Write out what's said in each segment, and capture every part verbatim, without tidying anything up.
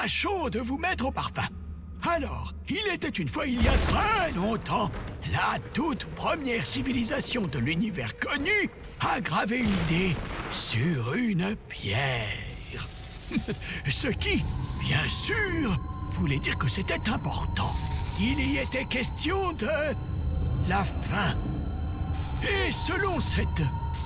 chaud de vous mettre au parfum. Alors, il était une fois, il y a très longtemps, la toute première civilisation de l'univers connu a gravé une idée sur une pierre. Ce qui, bien sûr, voulait dire que c'était important. Il y était question de la fin. Et selon cette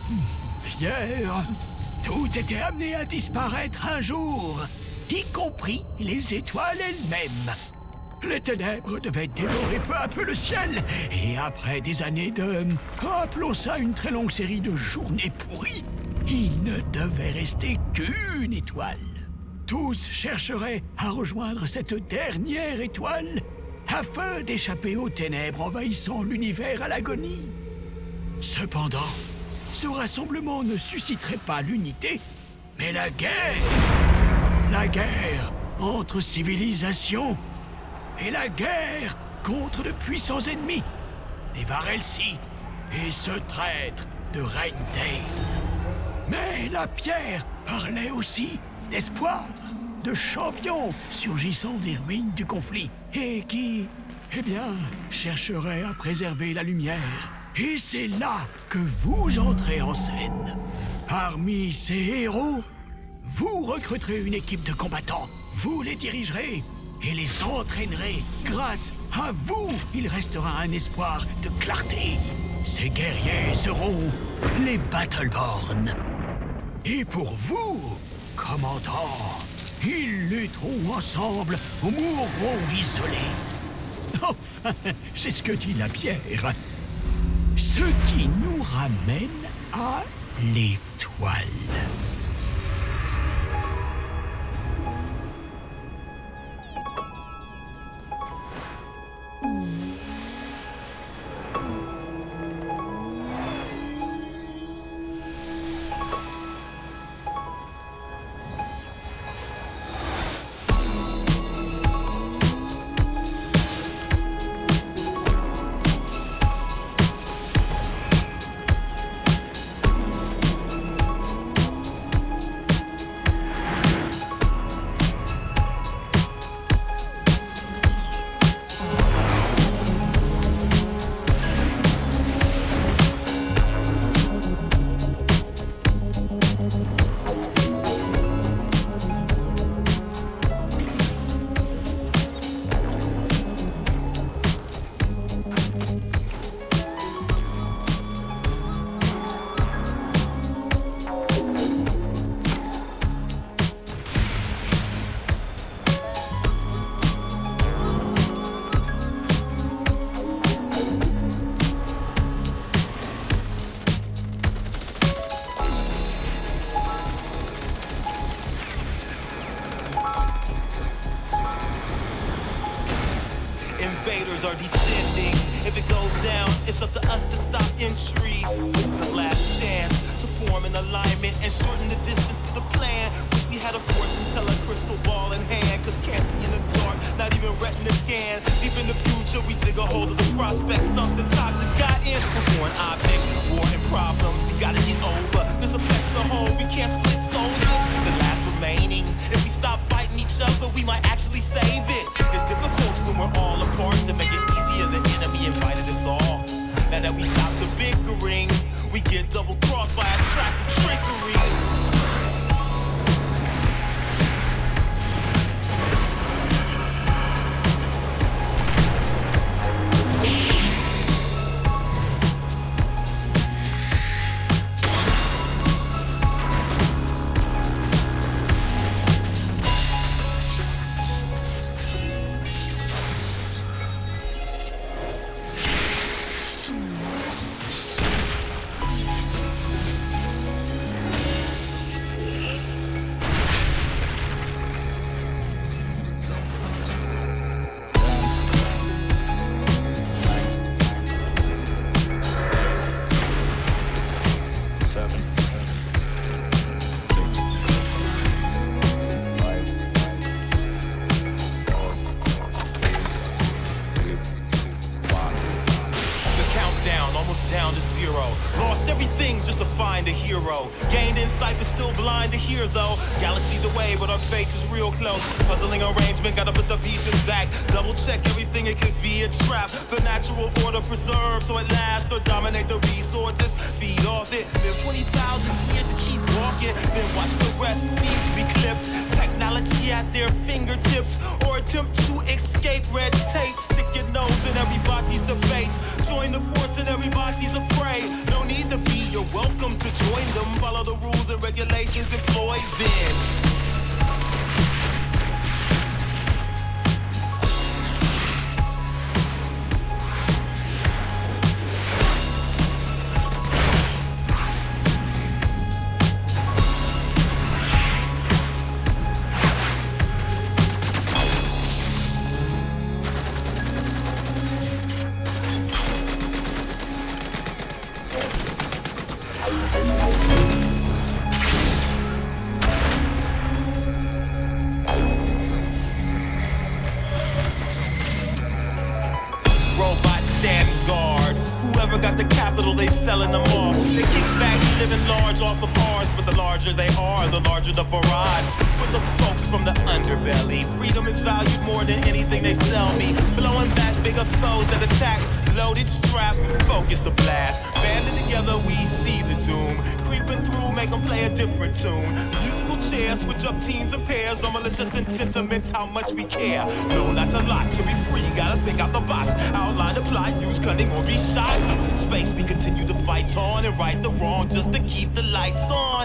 pierre, tout était amené à disparaître un jour, y compris les étoiles elles-mêmes. Les ténèbres devaient dévorer peu à peu le ciel, et après des années de... appelons ça une très longue série de journées pourries, il ne devait rester qu'une étoile. Tous chercheraient à rejoindre cette dernière étoile afin d'échapper aux ténèbres envahissant l'univers à l'agonie. Cependant, ce rassemblement ne susciterait pas l'unité, mais la guerre. La guerre entre civilisations. Et la guerre contre de puissants ennemis, les Varelsi et ce traître de Rendale. Mais la pierre parlait aussi d'espoir, de champions surgissant des ruines du conflit, et qui, eh bien, chercheraient à préserver la lumière. Et c'est là que vous entrez en scène. Parmi ces héros, vous recruterez une équipe de combattants, vous les dirigerez et les entraînerez. Grâce à vous, il restera un espoir de clarté. Ces guerriers seront les Battleborn. Et pour vous, commandant, ils lutteront ensemble ou mourront isolés. Enfin, c'est ce que dit la pierre. Ce qui nous ramène à l'étoile. We get double crossed by a track of trickery. mind to hear though. Galaxies away, but our fate is real close. Puzzling arrangement, gotta put the pieces back. Double check everything, it could be a trap. The natural order preserved, so it lasts or dominate the resources. Feed off it, live twenty thousand years to keep walking. Then watch the rest seem to be clipped. Technology at their fingertips, or attempt to escape red tape. Stick your nose in everybody's debate. Join the force and everybody's afraid. No need to be, you're welcome to join them. Follow the rules and regulations employed then. How much we care. No, that's a lot. To be free, gotta think out the box. Outline, apply, use cunning or be shy. Space, we continue to fight on and right the wrong just to keep the lights on.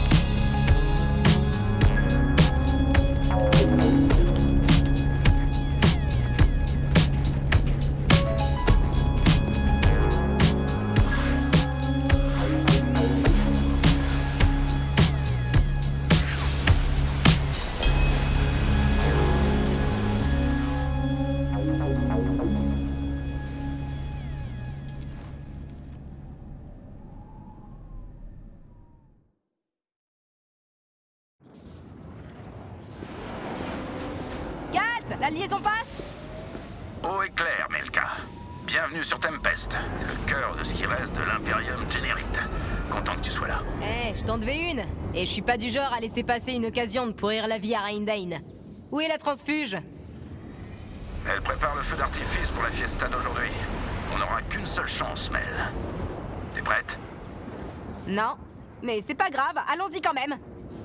La liaison passe? Eau est claire, Melka. Bienvenue sur Tempest, le cœur de ce qui reste de l'Imperium Generite. Content que tu sois là. Eh, je t'en devais une. Et je suis pas du genre à laisser passer une occasion de pourrir la vie à Rindane. Où est la transfuge? Elle prépare le feu d'artifice pour la fiesta d'aujourd'hui. On n'aura qu'une seule chance, Mel. T'es prête? Non, mais c'est pas grave, allons-y quand même.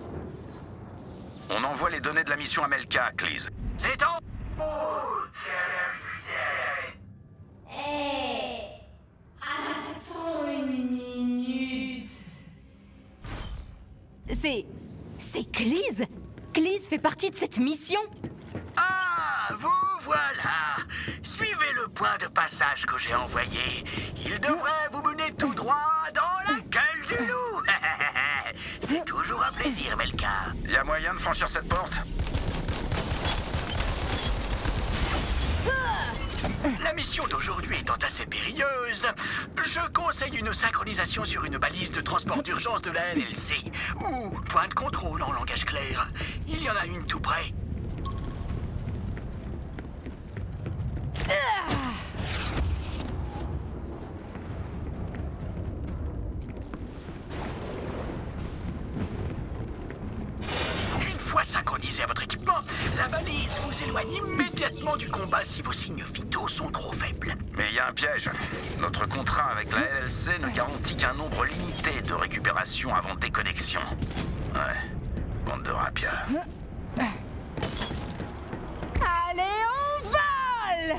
On envoie les données de la mission à Melka, Cleese. C'est tout. Hé, attends une minute. C'est... c'est Cleese. Cleese fait partie de cette mission. Ah, vous voilà. Suivez le point de passage que j'ai envoyé. Il devrait vous mener tout droit dans la gueule du loup. C'est toujours un plaisir, Melka. Y a moyen de franchir cette porte? La mission d'aujourd'hui étant assez périlleuse, je conseille une synchronisation sur une balise de transport d'urgence de la N L C, ou point de contrôle en langage clair. Il y en a une tout près. Une fois synchronisé à votre équipement, la balise vous éloigne immédiatement du combat si vos signes vitaux sont trop faibles. Mais il y a un piège. Notre contrat avec la N L C ne garantit qu'un nombre limité de récupérations avant déconnexion. Ouais, bande de rapias. Allez, on vole!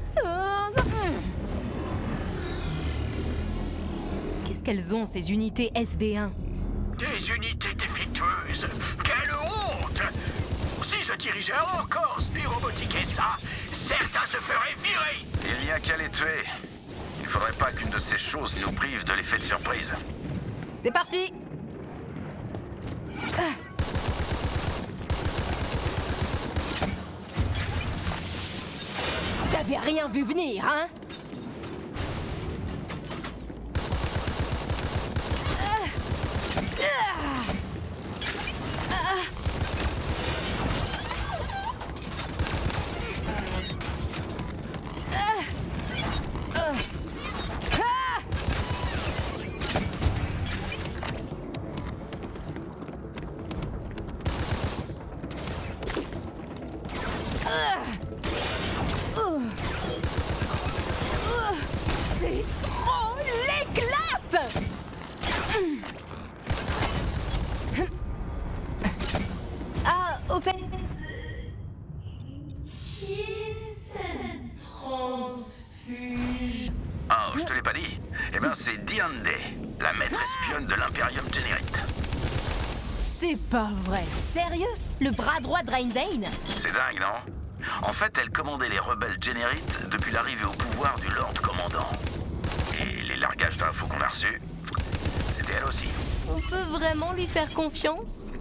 Qu'est-ce qu'elles ont, ces unités S B un? Des unités défectueuses. Quelle honte! Si je dirigeais encore Spirobotique et ça, certains se feraient virer. Il n'y a qu'à les tuer. Il faudrait pas qu'une de ces choses nous prive de l'effet de surprise. C'est parti! T'avais rien vu venir, hein? C'est pas vrai. Sérieux? Le bras droit de Raindane? C'est dingue, non? En fait, elle commandait les rebelles Générites depuis l'arrivée au pouvoir du Lord Commandant. Et les largages d'infos qu'on a reçus, c'était elle aussi. On peut vraiment lui faire confiance?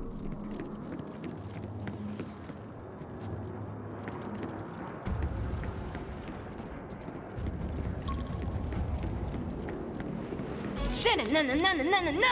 Nananananana.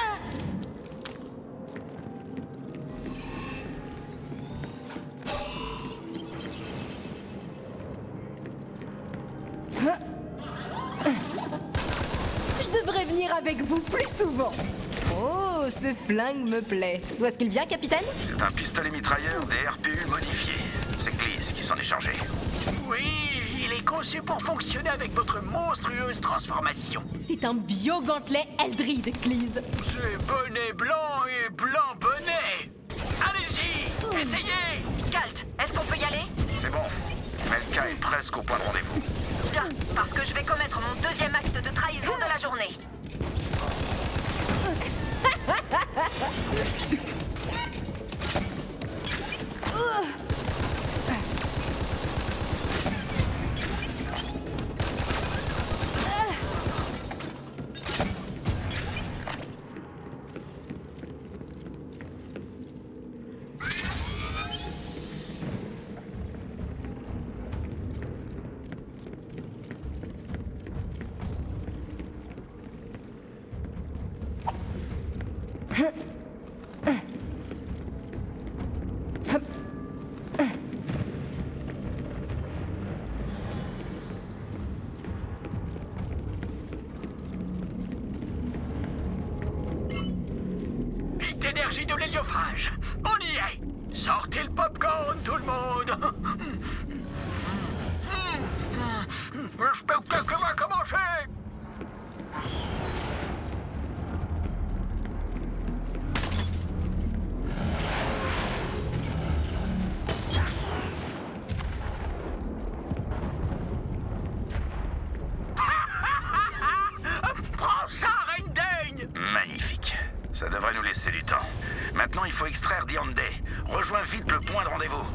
Je devrais venir avec vous plus souvent. Oh, ce flingue me plaît. D'où est-ce qu'il vient, capitaine? C'est un pistolet mitrailleur des R P U modifié. C'est Cleese qui s'en est chargé. Oui, il est conçu pour fonctionner avec votre monstrueuse transformation. C'est un bio-gantelet Eldrid, Cleese. C'est bonnet blanc et blanc bonnet. Allez-y, essayez. Kalt, est-ce qu'on peut y aller? C'est bon. Melka est presque au point de rendez-vous. Bien, parce que je vais commettre mon deuxième acte de trahison de la journée. Énergie de l'héliophage. On y est. Sortez le popcorn, tout le monde. Je peux que que va commencer. Prends ça, Raindane. Magnifique. Ça devrait nous laisser du temps. Maintenant, il faut extraire Diandé. Rejoins vite le point de rendez-vous.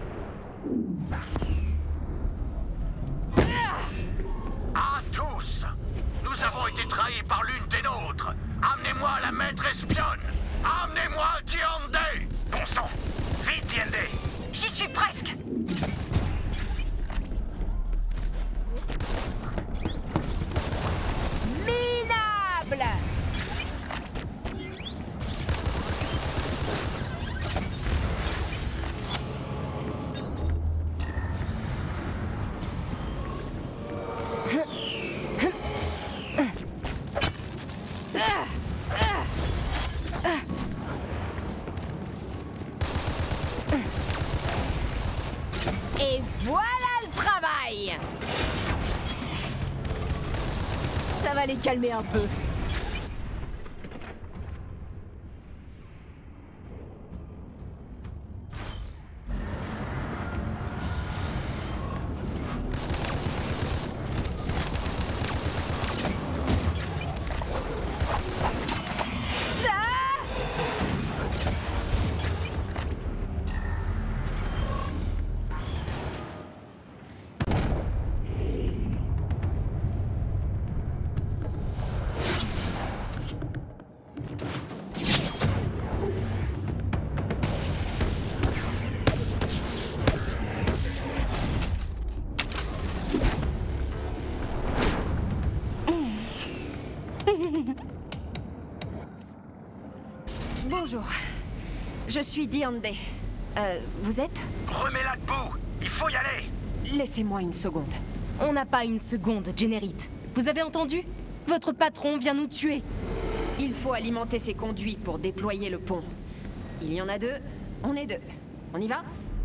À tous, nous avons été trahis par l'une des nôtres. Amenez-moi la maître espionne. Amenez-moi Diandé. Bon sang. Vite, Diandé. J'y suis presque. Minable! Et voilà le travail! Ça va les calmer un peu. Bonjour. Je suis Diandé. Euh, vous êtes? Remets-la debout. Il faut y aller. Laissez-moi une seconde. On n'a pas une seconde, Générite. Vous avez entendu? Votre patron vient nous tuer. Il faut alimenter ces conduits pour déployer le pont. Il y en a deux, on est deux. On y va?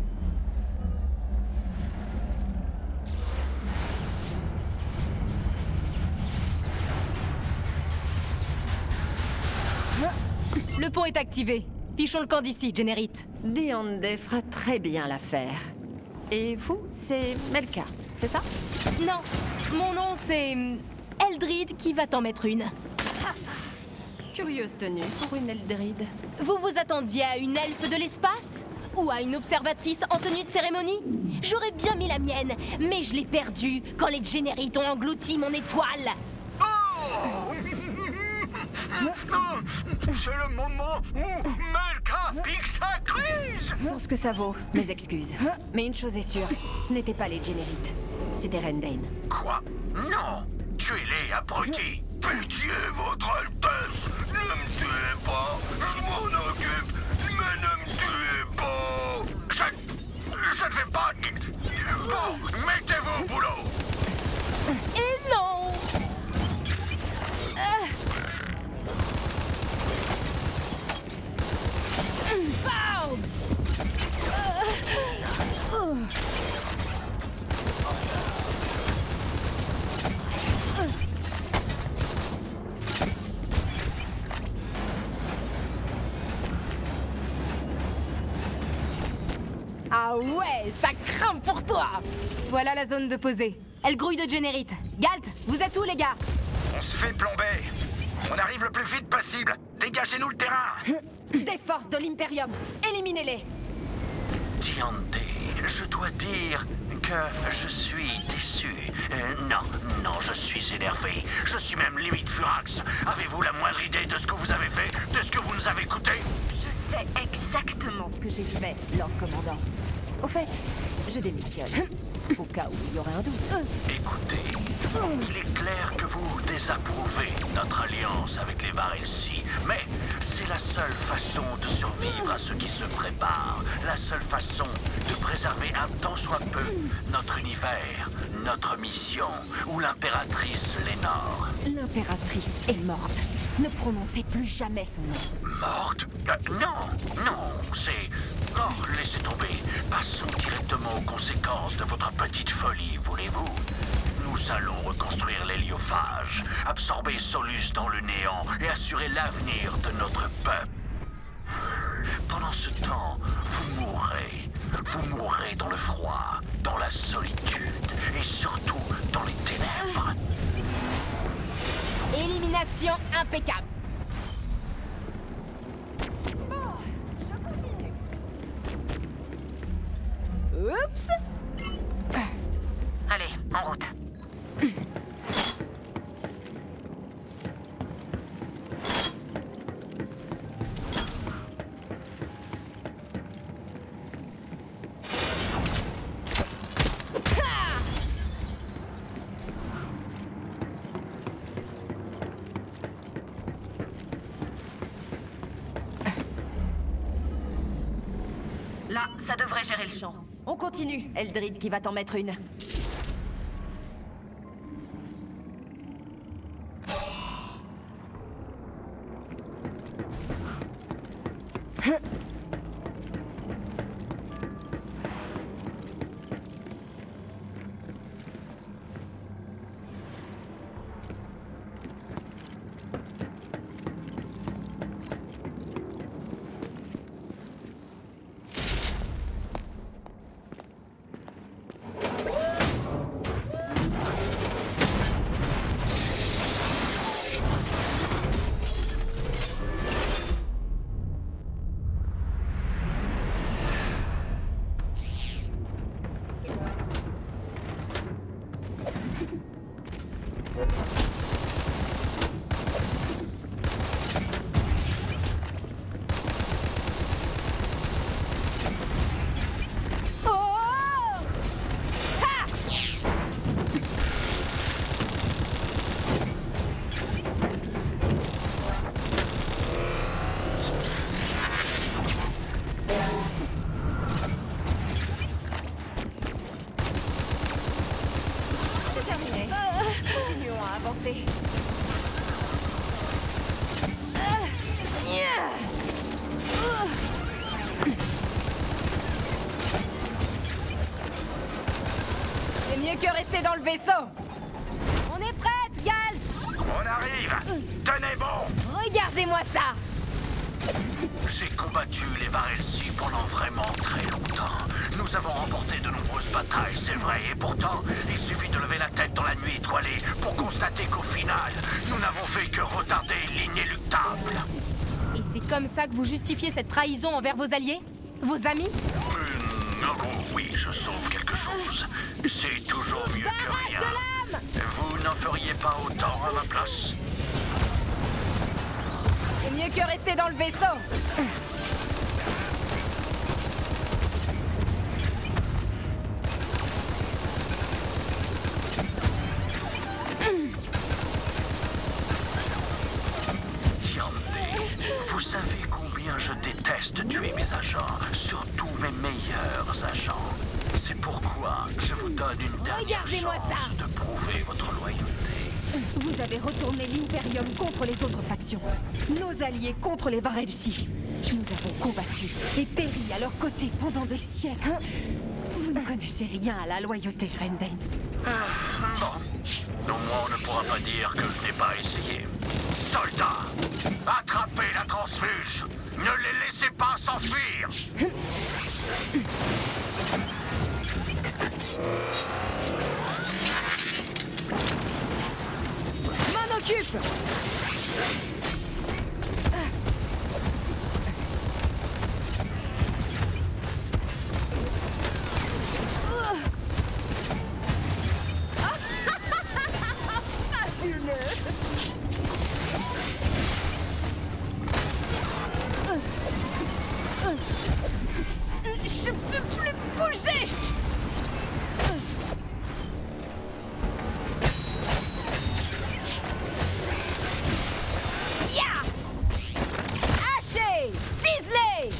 Le pont est activé. Fichons le camp d'ici, Générite. Diandé fera très bien l'affaire. Et vous, c'est Melka, c'est ça? Non, mon nom c'est hum, Eldrid qui va t'en mettre une. Curieuse tenue pour une Eldrid. Vous vous attendiez à une elfe de l'espace? Ou à une observatrice en tenue de cérémonie? J'aurais bien mis la mienne, mais je l'ai perdue quand les Générites ont englouti mon étoile. Oh! C'est le moment où Melka pique sa crise! Pour ce que ça vaut, mes excuses. Mais une chose est sûre, ce n'était pas les Générites. C'était Rendane. Quoi? Non! Tuez-les, abrutis! Pitié, votre Altesse! Ne me tuez pas! Je m'en occupe! Mais ne me tuez pas! Je... je ne vais pas... Bon, mettez-vous au boulot! Et non! Ah. Pow! Ah. Oh. Ah ouais, ça craint pour toi! Voilà la zone de posée. Elle grouille de Générites. Galt, vous êtes où les gars? On se fait plomber! On arrive le plus vite possible! Dégagez-nous le terrain! Des forces de l'Imperium, éliminez-les! Diante, je dois dire que je suis déçu. Euh, non, non, je suis énervé. Je suis même limite furax. Avez-vous la moindre idée de ce que vous avez fait? De ce que vous nous avez coûté? Je sais exactement ce que j'ai fait, Lord Commandant. Au fait, je démissionne. Au cas où il y aurait un doute. Écoutez, il est clair que vous désapprouvez notre alliance avec les Varelsi, mais c'est la seule façon de survivre à ce qui se prépare, la seule façon de préserver un tant soit peu notre univers, notre mission, où l'impératrice Lénore. L'impératrice est morte. Ne prononcez plus jamais son nom. Morte? Euh, non, non, c'est... Oh, laissez tomber. Passons directement aux conséquences de votre petite folie, voulez-vous? Nous allons reconstruire l'héliophage, absorber Solus dans le néant et assurer l'avenir de notre peuple. Pendant ce temps, vous mourrez. Vous mourrez dans le froid, dans la solitude et surtout dans les ténèbres. Élimination impeccable. Oups. Allez, en route. Là, ça devrait gérer le champ. On continue, Eldrid qui va t'en mettre une. C'est mieux que rester dans le vaisseau. On est prête, Gal. On arrive! Tenez bon! Regardez-moi ça. J'ai combattu les Varelsi pendant vraiment très longtemps. Nous avons remporté de nombreuses bataille, c'est vrai, et pourtant, il suffit de lever la tête dans la nuit étoilée pour constater qu'au final, nous n'avons fait que retarder l'inéluctable. Et c'est comme ça que vous justifiez cette trahison envers vos alliés? Vos amis? Hum, oh oui, je sauve quelque chose. C'est toujours mieux que rien. Vous n'en feriez pas autant à ma place. C'est mieux que rester dans le vaisseau. Vous savez combien je déteste tuer mes agents, surtout mes meilleurs agents. C'est pourquoi je vous donne une dernière Regardez-moi chance ça. de prouver votre loyauté. Vous avez retourné l'Imperium contre les autres factions. Nos alliés contre les Varelsi. Nous avons combattu et péri à leur côté pendant des siècles. Vous ne connaissez rien à la loyauté, Rendane. Ah, bon. Au moins, on ne pourra pas dire que je n'ai pas essayé. Soldats, attrapez la transfuge. Ne les laissez pas s'enfuir. M'en occupe. Je peux plus bouger. Ya! Hachez! Ciselez!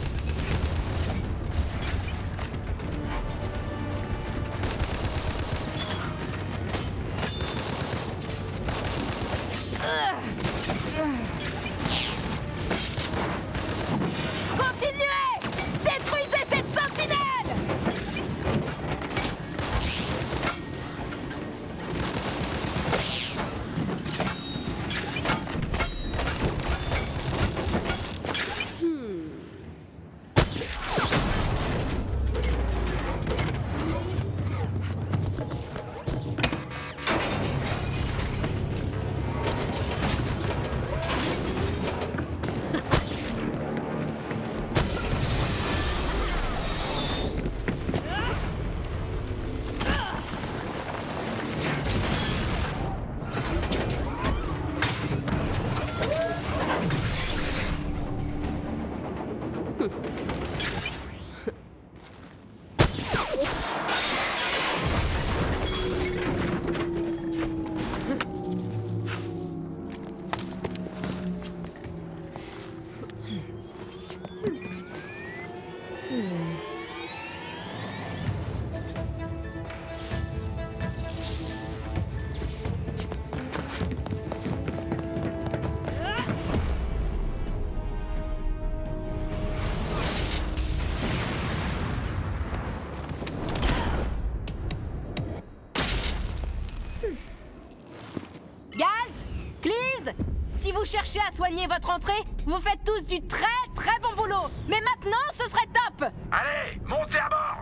Continuez! Détruisez cette sentinelle! Si vous cherchez à soigner votre entrée, vous faites tous du très très bon boulot. Mais maintenant, ce serait top. Allez, montez à bord.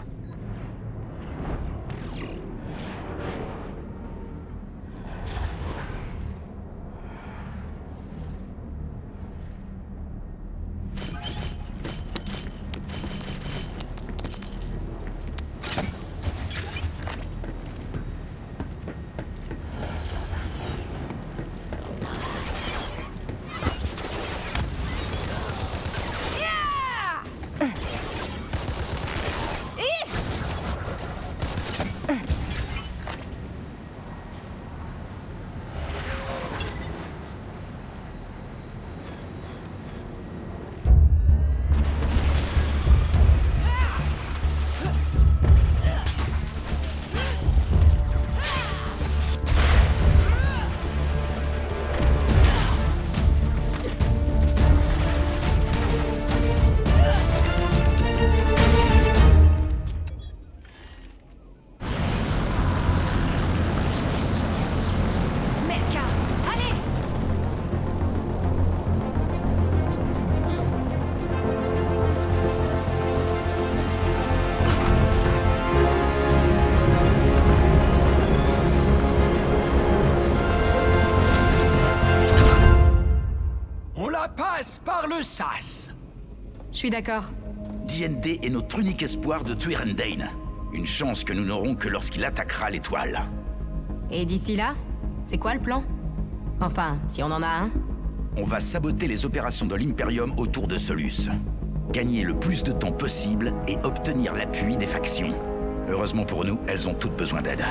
suis d'accord. D N D est notre unique espoir de tuer Rendane. Une chance que nous n'aurons que lorsqu'il attaquera l'étoile. Et d'ici là, c'est quoi le plan? Enfin, si on en a un. On va saboter les opérations de l'Imperium autour de Solus. Gagner le plus de temps possible et obtenir l'appui des factions. Heureusement pour nous, elles ont toutes besoin d'aide.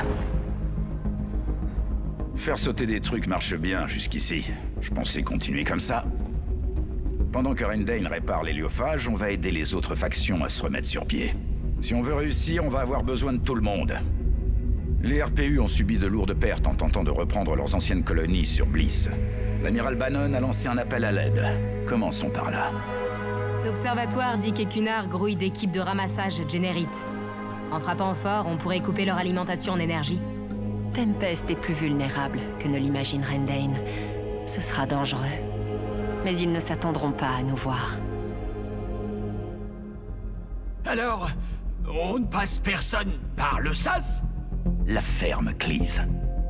Faire sauter des trucs marche bien jusqu'ici. Je pensais continuer comme ça. Pendant que Rendane répare l'héliophage, on va aider les autres factions à se remettre sur pied. Si on veut réussir, on va avoir besoin de tout le monde. Les R P U ont subi de lourdes pertes en tentant de reprendre leurs anciennes colonies sur Bliss. L'amiral Bannon a lancé un appel à l'aide. Commençons par là. L'observatoire dit qu'Ecunar grouille d'équipes de ramassage Générite. En frappant fort, on pourrait couper leur alimentation en énergie. Tempest est plus vulnérable que ne l'imagine Rendane. Ce sera dangereux. Mais ils ne s'attendront pas à nous voir. Alors, on ne passe personne par le sas? La ferme, Cleese.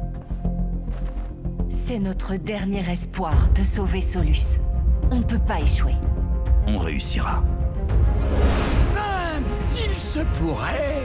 C'est notre dernier espoir de sauver Solus. On ne peut pas échouer. On réussira. Ben, il se pourrait